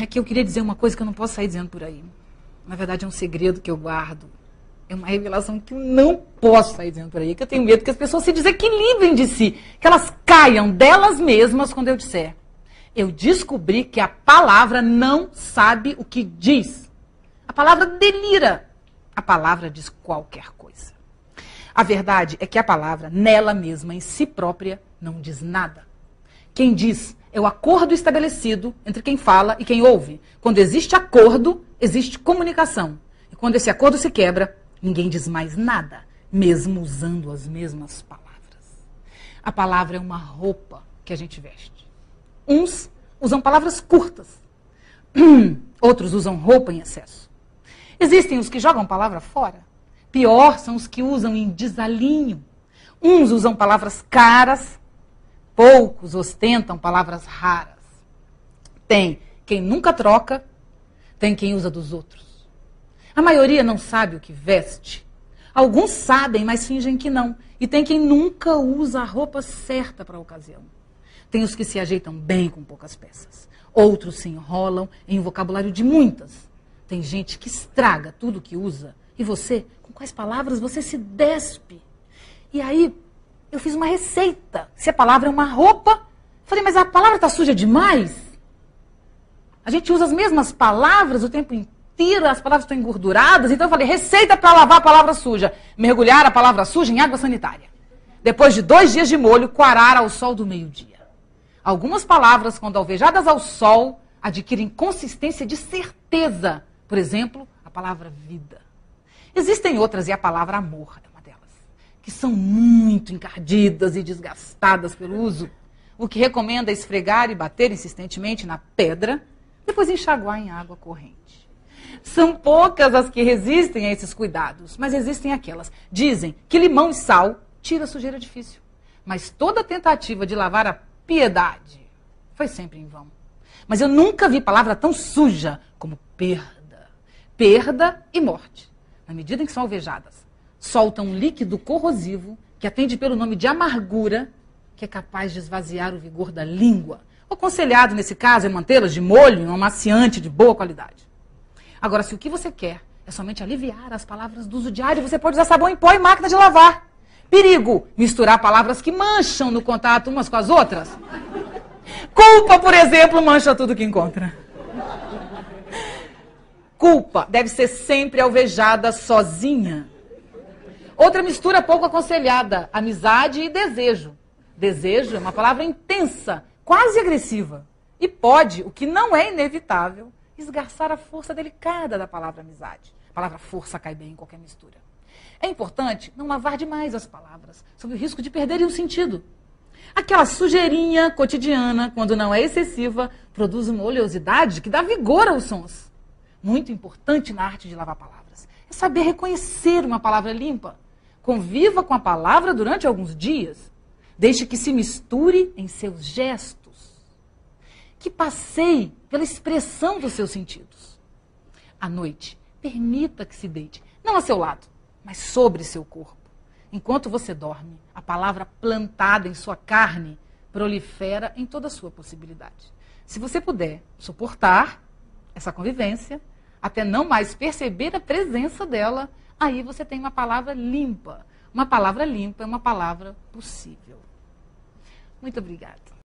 É que eu queria dizer uma coisa que eu não posso sair dizendo por aí. Na verdade, é um segredo que eu guardo. É uma revelação que eu não posso sair dizendo por aí, que eu tenho medo que as pessoas se desequilibrem de si, que elas caiam delas mesmas quando eu disser. Eu descobri que a palavra não sabe o que diz. A palavra delira. A palavra diz qualquer coisa. A verdade é que a palavra, nela mesma, em si própria, não diz nada. Quem diz é o acordo estabelecido entre quem fala e quem ouve. Quando existe acordo, existe comunicação. E quando esse acordo se quebra, ninguém diz mais nada, mesmo usando as mesmas palavras. A palavra é uma roupa que a gente veste. Uns usam palavras curtas. Outros usam roupa em excesso. Existem os que jogam palavra fora. Pior são os que usam em desalinho. Uns usam palavras caras. Poucos ostentam palavras raras. Tem quem nunca troca. Tem quem usa dos outros. A maioria não sabe o que veste. Alguns sabem, mas fingem que não. E tem quem nunca usa a roupa certa para a ocasião. Tem os que se ajeitam bem com poucas peças. Outros se enrolam em um vocabulário de muitas. Tem gente que estraga tudo que usa. E você, com quais palavras você se despe? E aí, eu fiz uma receita. Se a palavra é uma roupa, falei, mas a palavra está suja demais? A gente usa as mesmas palavras o tempo inteiro, as palavras estão engorduradas. Então eu falei, receita para lavar a palavra suja. Mergulhar a palavra suja em água sanitária. Depois de 2 dias de molho, coarar ao sol do meio-dia. Algumas palavras, quando alvejadas ao sol, adquirem consistência de certeza. Por exemplo, a palavra vida. Existem outras, e a palavra amor é uma delas, que são muito encardidas e desgastadas pelo uso. O que recomenda é esfregar e bater insistentemente na pedra, depois enxaguar em água corrente. São poucas as que resistem a esses cuidados, mas existem aquelas. Dizem que limão e sal tira a sujeira difícil. Mas toda tentativa de lavar a piedade foi sempre em vão. Mas eu nunca vi palavra tão suja como perda. Perda e morte. Na medida em que são alvejadas, soltam um líquido corrosivo que atende pelo nome de amargura, que é capaz de esvaziar o vigor da língua. O aconselhado, nesse caso, é mantê-las de molho em um amaciante de boa qualidade. Agora, se o que você quer é somente aliviar as palavras do uso diário, você pode usar sabão em pó e máquina de lavar. Perigo! Misturar palavras que mancham no contato umas com as outras. Culpa, por exemplo, mancha tudo que encontra. Culpa deve ser sempre alvejada sozinha. Outra mistura pouco aconselhada, amizade e desejo. Desejo é uma palavra intensa, quase agressiva. E pode, o que não é inevitável, esgarçar a força delicada da palavra amizade. A palavra força cai bem em qualquer mistura. É importante não lavar demais as palavras, sob o risco de perderem o sentido. Aquela sujeirinha cotidiana, quando não é excessiva, produz uma oleosidade que dá vigor aos sons. Muito importante na arte de lavar palavras é saber reconhecer uma palavra limpa. Conviva com a palavra durante alguns dias. Deixe que se misture em seus gestos. Que passeie pela expressão dos seus sentidos. À noite, permita que se deite, não a seu lado, mas sobre seu corpo. Enquanto você dorme, a palavra plantada em sua carne prolifera em toda a sua possibilidade. Se você puder suportar essa convivência, até não mais perceber a presença dela, aí você tem uma palavra limpa. Uma palavra limpa é uma palavra possível. Muito obrigada.